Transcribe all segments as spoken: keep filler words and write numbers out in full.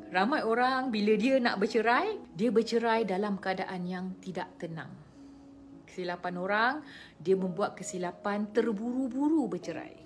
Ramai orang bila dia nak bercerai, dia bercerai dalam keadaan yang tidak tenang. Kesilapan orang, dia membuat kesilapan terburu-buru bercerai.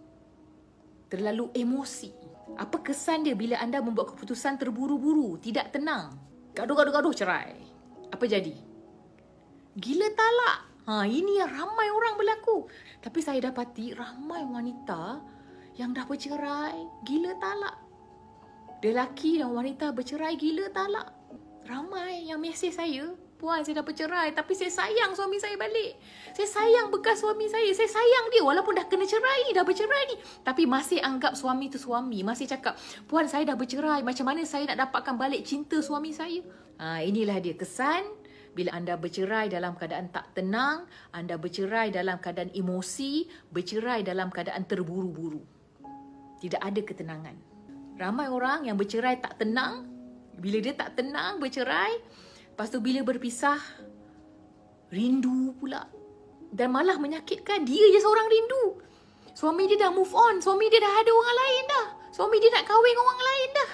Terlalu emosi. Apa kesan dia bila anda membuat keputusan terburu-buru, tidak tenang? Gaduh-gaduh-gaduh cerai. Apa jadi? Gila talak. Ha, ini yang ramai orang berlaku. Tapi saya dapati ramai wanita yang dah bercerai, gila talak. Lelaki dan wanita bercerai gila talak. Ramai yang mesej saya, puan saya dah bercerai tapi saya sayang suami saya balik. Saya sayang bekas suami saya. Saya sayang dia walaupun dah kena cerai, dah bercerai ni. Tapi masih anggap suami tu suami. Masih cakap, puan saya dah bercerai. Macam mana saya nak dapatkan balik cinta suami saya? Ha, inilah dia kesan bila anda bercerai dalam keadaan tak tenang. Anda bercerai dalam keadaan emosi. Bercerai dalam keadaan terburu-buru. Tidak ada ketenangan. Ramai orang yang bercerai tak tenang. Bila dia tak tenang bercerai, lepas tu bila berpisah, rindu pula. Dan malah menyakitkan, dia je seorang rindu. Suami dia dah move on, suami dia dah ada orang lain dah. Suami dia nak kahwin dengan orang lain dah.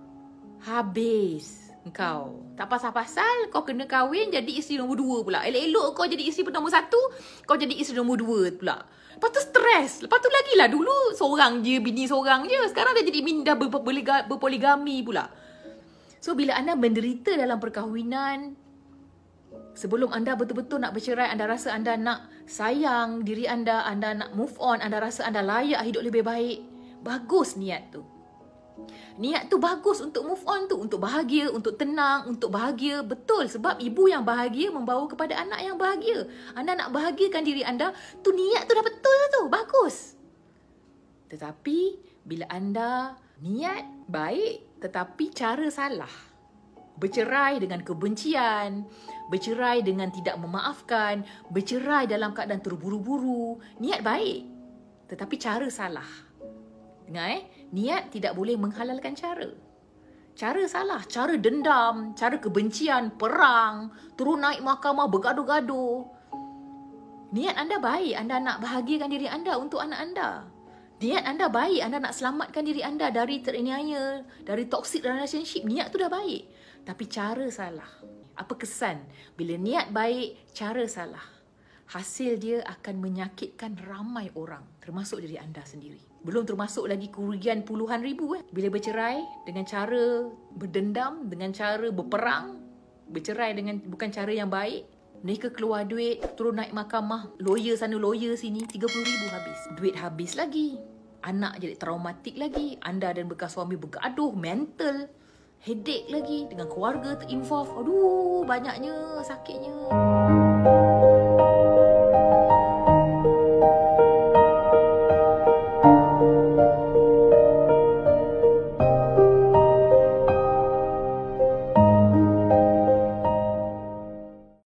Habis engkau. Tak pasal-pasal kau kena kahwin jadi isteri nombor dua pula. Elok-elok kau jadi isteri nombor satu, kau jadi isteri nombor dua pula. Lepas tu stres. Lepas tu lagi lah, dulu seorang je, bini seorang je. Sekarang dah jadi bini, dah berpoligami pula. So bila anda menderita dalam perkahwinan, sebelum anda betul-betul nak bercerai, anda rasa anda nak sayang diri anda, anda nak move on, anda rasa anda layak hidup lebih baik. Bagus niat tu. Niat tu bagus untuk move on tu, untuk bahagia, untuk tenang, untuk bahagia. Betul, sebab ibu yang bahagia membawa kepada anak yang bahagia. Anda nak bahagiakan diri anda, tu niat tu dah betul tu, bagus. Tetapi bila anda niat baik tetapi cara salah, bercerai dengan kebencian, bercerai dengan tidak memaafkan, bercerai dalam keadaan terburu-buru, niat baik tetapi cara salah. Dengar eh, niat tidak boleh menghalalkan cara. Cara salah, cara dendam, cara kebencian, perang, turun naik mahkamah, bergaduh-gaduh. Niat anda baik, anda nak bahagiakan diri anda untuk anak anda. Niat anda baik, anda nak selamatkan diri anda dari teraniaya, dari toxic relationship. Niat tu dah baik. Tapi cara salah. Apa kesan? Bila niat baik, cara salah. Hasil dia akan menyakitkan ramai orang, termasuk diri anda sendiri. Belum termasuk lagi kerugian puluhan ribu eh. Bila bercerai dengan cara berdendam, dengan cara berperang, bercerai dengan bukan cara yang baik, mereka keluar duit, turun naik mahkamah, lawyer sana, lawyer sini, tiga puluh ribu habis. Duit habis lagi. Anak jadi traumatik lagi. Anda dan bekas suami bergaduh, mental, headache lagi, dengan keluarga terinvolve. Aduh, banyaknya sakitnya.